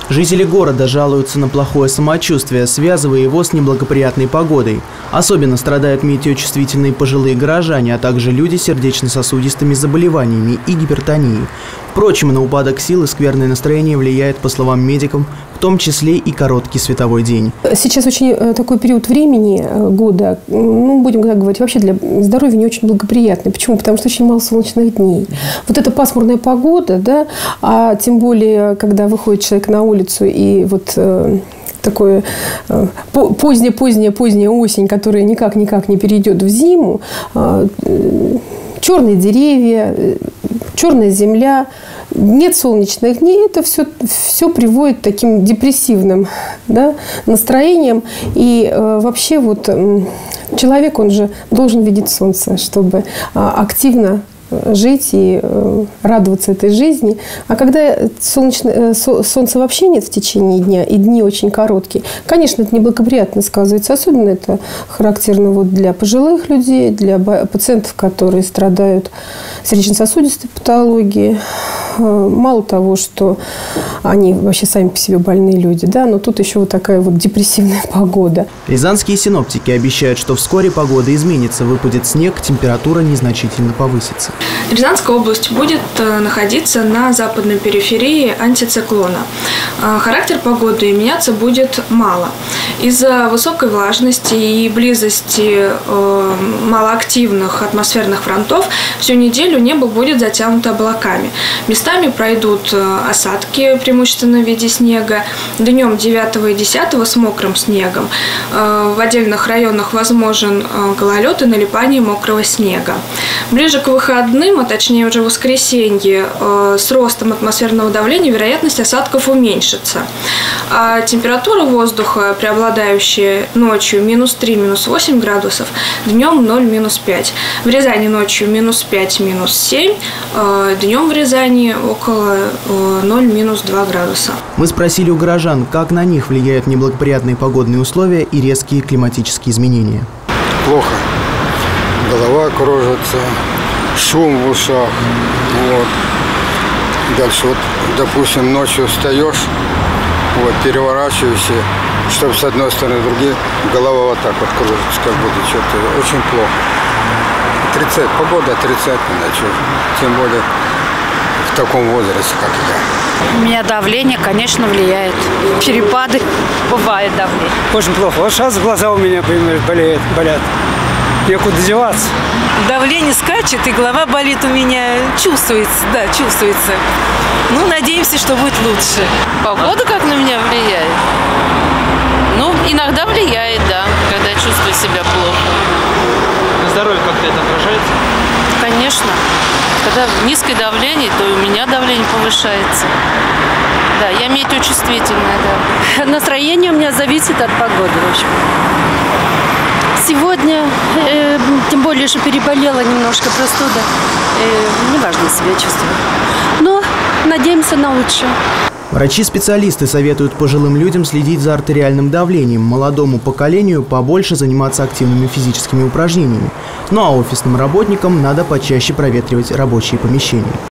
Жители города жалуются на плохое самочувствие, связывая его с неблагоприятной погодой. Особенно страдают метеочувствительные пожилые горожане, а также люди с сердечно-сосудистыми заболеваниями и гипертонией. Впрочем, на упадок сил и скверное настроение влияет, по словам медиков, в том числе и короткий световой день. Сейчас очень такой период времени года, будем так говорить, вообще для здоровья не очень благоприятный. Почему? Потому что очень мало солнечных дней. Вот эта пасмурная погода, да, а тем более, когда выходит человек на улицу и вот такое поздняя осень, которая никак не перейдет в зиму, черные деревья, черная земля, нет солнечных дней, это все приводит к таким депрессивным, да, настроениям. И вообще вот человек, он же должен видеть солнце, чтобы активно жить и радоваться этой жизни. А когда солнца вообще нет в течение дня, и дни очень короткие, конечно, это неблагоприятно сказывается. Особенно это характерно вот для пожилых людей, для пациентов, которые страдают сердечно-сосудистой патологией. Мало того, что они вообще сами по себе больные люди, да, но тут еще вот такая вот депрессивная погода. Рязанские синоптики обещают, что вскоре погода изменится, выпадет снег, температура незначительно повысится. Рязанская область будет находиться на западной периферии антициклона. Характер погоды меняться будет мало. Из-за высокой влажности и близости малоактивных атмосферных фронтов всю неделю небо будет затянуто облаками. Местами пройдут осадки, преимущественно в виде снега. Днем 9 и 10 с мокрым снегом. В отдельных районах возможен гололед и налипание мокрого снега. Ближе к выходным, а точнее уже в воскресенье, с ростом атмосферного давления вероятность осадков уменьшится. А температура воздуха, преобладающая ночью -3, -8 градусов, днем 0, -5. В Рязани ночью -5, -7, днем в Рязани около 0, -2 градуса. Мы спросили у горожан, как на них влияют неблагоприятные погодные условия и резкие климатические изменения. Плохо. Голова кружится, шум в ушах. Вот. Дальше, вот, допустим, ночью встаешь, вот, переворачиваешься, чтобы с одной стороны, с другой, голова вот так вот кружится, как будто что-то очень плохо. Погода отрицательная, тем более в таком возрасте, как я. У меня давление, конечно, влияет. Перепады, бывает давление. Очень плохо. Вот сейчас глаза у меня болят. Некуда деваться. Давление скачет, и голова болит у меня. Чувствуется, да, чувствуется. Ну, надеемся, что будет лучше. Погода как на меня влияет? Ну, иногда влияет, да, когда я чувствую себя плохо. На здоровье как-то это отражается? Конечно. Когда низкое давление, то и у меня давление повышается. Да, я метеочувствительная, да. Настроение у меня зависит от погоды, в общем. Сегодня, тем более, что переболела немножко простуда, неважно себя чувствую. Но надеемся на лучшее. Врачи-специалисты советуют пожилым людям следить за артериальным давлением, молодому поколению побольше заниматься активными физическими упражнениями. Ну а офисным работникам надо почаще проветривать рабочие помещения.